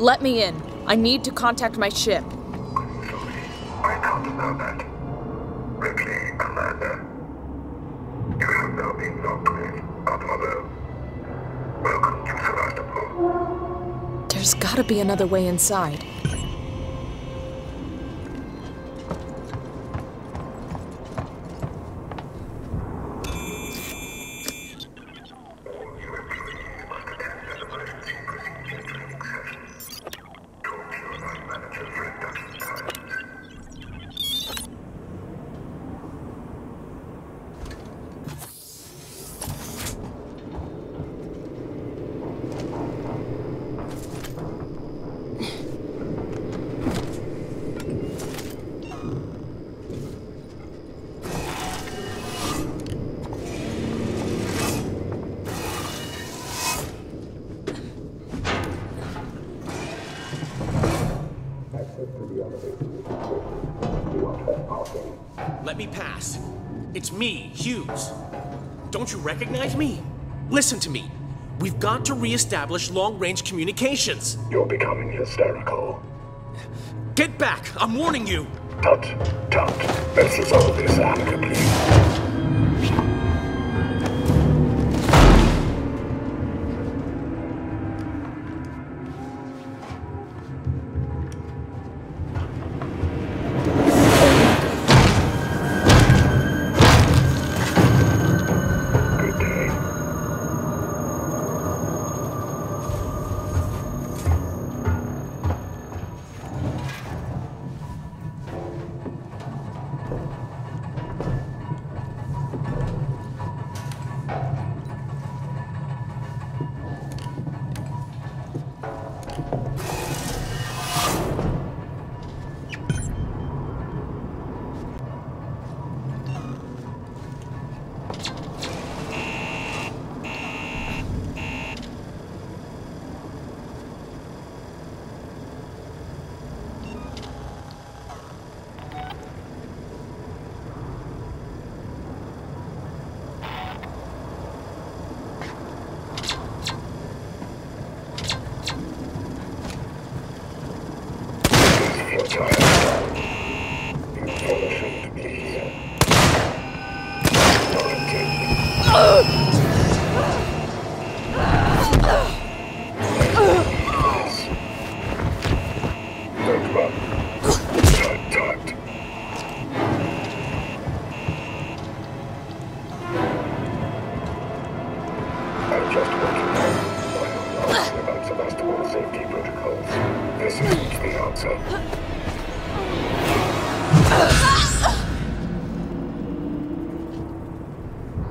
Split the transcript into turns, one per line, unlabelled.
Let me in. I need to contact my ship.
Sorry, I can't allow that. Ripley, Commander. You have now been locked with Apollo. Welcome to Sevastopol.
There's gotta be another way inside.
Let me pass. It's me, Hughes. Don't you recognize me? Listen to me. We've got to re-establish long-range communications.
You're becoming hysterical.
Get back! I'm warning you!
Tut, tut. Let's resolve this amicably. Safety protocols. This is the answer.